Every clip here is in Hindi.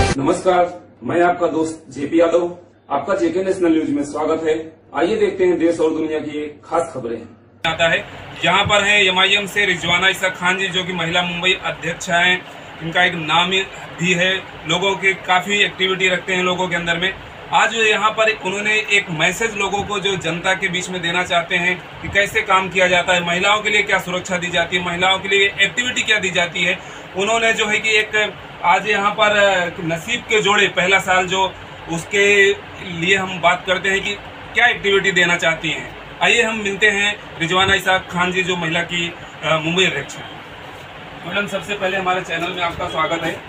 नमस्कार, मैं आपका दोस्त जेपी यादव। आपका जेके नेशनल न्यूज में स्वागत है। आइए देखते हैं देश और दुनिया की खास खबरें। आता है यहाँ पर है एमआईएम से रिजवाना इसा खान जी, जो कि महिला मुंबई अध्यक्ष हैं। इनका एक नाम भी है, लोगों के काफी एक्टिविटी रखते हैं लोगों के अंदर में। आज यहाँ पर उन्होंने एक मैसेज लोगों को जो जनता के बीच में देना चाहते हैं कि कैसे काम किया जाता है, महिलाओं के लिए क्या सुरक्षा दी जाती है, महिलाओं के लिए एक्टिविटी क्या दी जाती है। उन्होंने जो है कि एक आज यहाँ पर नसीब के जोड़े पहला साल जो उसके लिए हम बात करते हैं कि क्या एक्टिविटी देना चाहती हैं। आइए हम मिलते हैं रिजवाना इसा खान जी, जो महिला की मुंबई अध्यक्ष हैं। मैडम, सबसे पहले हमारे चैनल में आपका स्वागत है।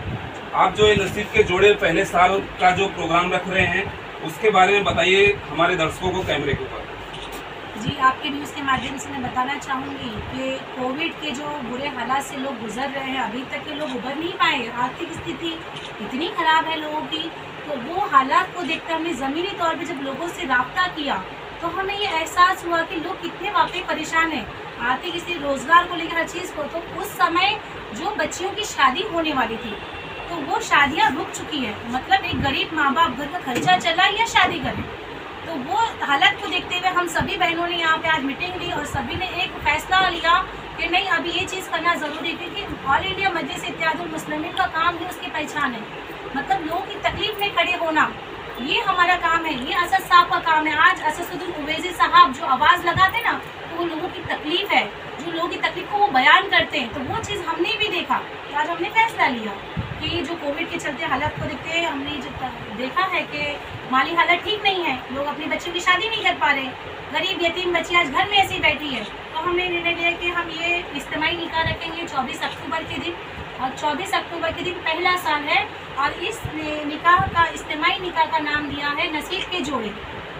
आप जो ये नसीब के जोड़े पहले साल का जो प्रोग्राम रख रहे हैं, उसके बारे में बताइए हमारे दर्शकों को कैमरे के ऊपर। जी, आपके न्यूज़ के माध्यम से मैं बताना चाहूँगी कि कोविड के जो बुरे हालात से लोग गुजर रहे हैं, अभी तक के लोग उभर नहीं पाए। आर्थिक स्थिति इतनी खराब है लोगों की, तो वो हालात को देखकर हमने ज़मीनी तौर पे जब लोगों से रब्ता किया तो हमें ये एहसास हुआ कि लोग कितने वाकई परेशान हैं आर्थिक स्थिति, रोजगार को लेकर हर चीज़ को। तो उस समय जो बच्चियों की शादी होने वाली थी, तो वो शादियाँ रुक चुकी है। मतलब एक गरीब माँ बाप घर का खर्चा चला या शादी करें, तो वो हालत को देखते हुए हम सभी बहनों ने यहाँ पे आज मीटिंग ली और सभी ने एक फैसला लिया कि नहीं, अभी ये चीज़ करना ज़रूरी है, क्योंकि ऑल इंडिया मजलिस इत्तेहादुल मुस्लिमीन का काम ही उसकी पहचान है। मतलब लोगों की तकलीफ में खड़े होना, ये हमारा काम है, ये असद साहब का काम है। आज असदुद्दीन ओवैसी साहब जो आवाज़ लगाते ना, तो वो लोगों की तकलीफ है, जो लोगों की तकलीफ को वो बयान करते हैं। तो वो चीज़ हमने भी देखा, तो आज हमने फैसला लिया कि जो कोविड के चलते हालत को देखते हैं, हमने जो देखा है कि माली हालत ठीक नहीं है, लोग अपनी बच्चों की शादी नहीं कर पा रहे, गरीब यतीम बच्ची आज घर में ऐसी बैठी है। तो हमने निर्णय लिया कि हम ये इज्तिमाई निकाह रखेंगे 24 अक्टूबर के दिन, और 24 अक्टूबर के दिन पहला साल है, और इस निकाह का इज्तिमाई निकाह का नाम दिया है नसीब के जोड़े।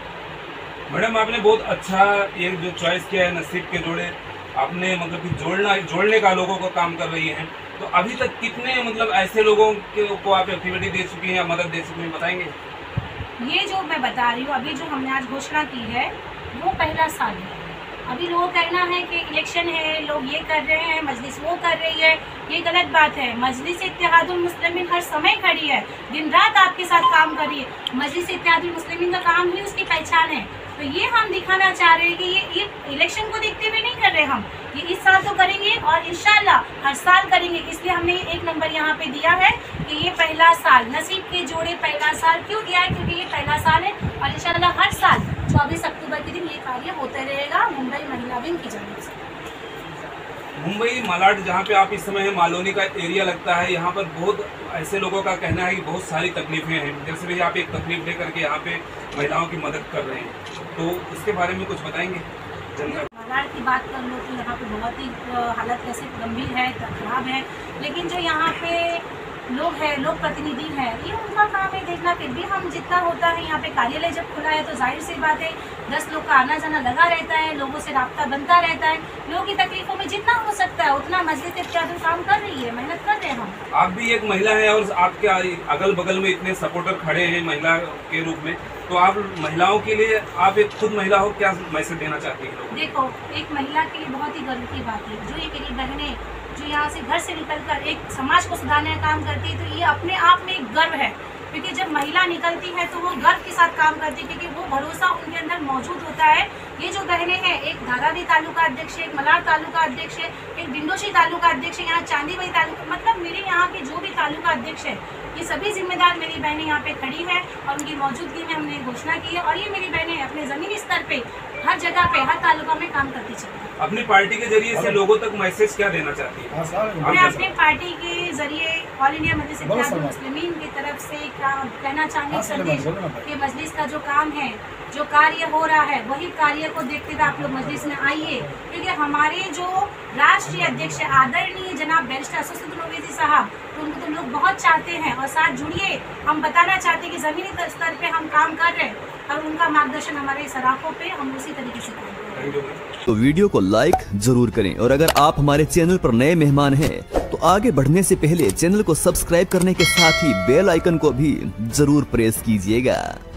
मैडम, आपने बहुत अच्छा ये जो चॉइस किया है, नसीब के जोड़े, आपने मतलब कि जोड़ने का लोगों को काम कर रही हैं। तो अभी तक कितने मतलब ऐसे लोगों को आप एक्टिविटी दे चुकी हैं या मदद दे चुकी हैं, बताएंगे? ये जो मैं बता रही हूँ, अभी जो हमने आज घोषणा की है वो पहला साल है। अभी लोगों का कहना है कि इलेक्शन है, लोग ये कर रहे हैं, मजलिस वो कर रही है, ये गलत बात है। मजलिस इत्तेहादुल मुस्लिमीन हर समय खड़ी है, दिन रात आपके साथ काम कर रही है। मजलिस इत्तेहादुल मुस्लिमीन का काम ही उसकी पहचान है। तो ये हम दिखाना चाह रहे हैं कि ये इलेक्शन को देखते हुए नहीं कर रहे हम, ये इस साल तो करेंगे और इंशाल्लाह हर साल करेंगे। इसलिए हमने एक नंबर यहाँ पे दिया है कि ये पहला साल, नसीब के जोड़े पहला साल क्यों दिया है, क्योंकि ये पहला साल है और इंशाल्लाह हर साल 24 अक्टूबर के दिन ये कार्य होता रहेगा मुंबई महिला विंग की जानिब से। मुंबई मालाड, जहाँ पे आप इस समय है, मालोनी का एरिया लगता है, यहाँ पर बहुत ऐसे लोगों का कहना है कि बहुत सारी तकलीफें हैं। जैसे भी आप एक तकलीफ लेकर के यहाँ पे महिलाओं की मदद कर रहे हैं, तो उसके बारे में कुछ बताएंगे? मालाड की बात कर लो तो यहाँ पे बहुत ही हालत वैसे गंभीर है, खराब है, लेकिन जो यहाँ पे लोग हैं, लोग प्रतिनिधि हैं, ये उनका काम है देखना। फिर भी हम जितना होता है, यहाँ पे कार्यालय जब खुला है तो जाहिर सी बात है 10 लोग का आना जाना लगा रहता है, लोगों से राब्ता बनता रहता है। लोगों की तकलीफों में जितना हो सकता है उतना मस्जिद इत्तेहादुल काम कर रही है, मेहनत कर रहे हैं हम। आप भी एक महिला है और आपके अगल बगल में इतने सपोर्टर खड़े हैं महिला के रूप में, तो आप महिलाओं के लिए, आप एक खुद महिला हो, क्या मैसेज देना चाहती है? देखो, एक महिला के लिए बहुत ही गर्व की बात है, जो ये मेरी बहनें जो यहाँ से घर से निकलकर एक समाज को सुधारने का काम करती है, तो ये अपने आप में एक गर्व है। क्योंकि जब महिला निकलती है तो वो गर्व के साथ काम करती है, क्योंकि वो भरोसा उनके अंदर मौजूद होता है। ये जो बहनें हैं, एक धारावी तालुका अध्यक्ष है, एक मलाड तालुका अध्यक्ष है, एक डिंडोशी तालुका अध्यक्ष है, यहाँ चांदीवली तालुका, मतलब मेरे यहाँ के जो भी तालुका अध्यक्ष है, ये सभी जिम्मेदार मेरी बहनें यहाँ पे खड़ी है और उनकी मौजूदगी में हमने घोषणा की है। और ये मेरी बहनें अपने ज़मीनी स्तर पे हर जगह पे, हर तालुका में काम करती चलती है। अपनी पार्टी के जरिए से लोगों तक मैसेज क्या देना चाहती है? मैं अपने पार्टी के जरिए ऑल इंडिया मजलिस इत्तेहादुल मुस्लिमीन की तरफ से कहना चाहूँगी संदेश कि मजलिस का जो काम है, जो कार्य हो रहा है, वही कार्य को देखते हुए आप लोग मजलिस में आइए। क्योंकि हमारे जो राष्ट्रीय अध्यक्ष आदरणीय जनाब बैरिस्टर असदुद्दीन ओवैसी साहब, तो उनको तो लोग बहुत चाहते हैं और साथ जुड़िए। हम बताना चाहते हैं कि ज़मीनी स्तर पे हम काम कर रहे हैं और उनका मार्गदर्शन हमारे सराखों पे हम उसी तरीके से करेंगे। तो वीडियो को लाइक जरूर करें और अगर आप हमारे चैनल पर नए मेहमान हैं तो आगे बढ़ने से पहले चैनल को सब्सक्राइब करने के साथ ही बेल आइकन को भी जरूर प्रेस कीजिएगा।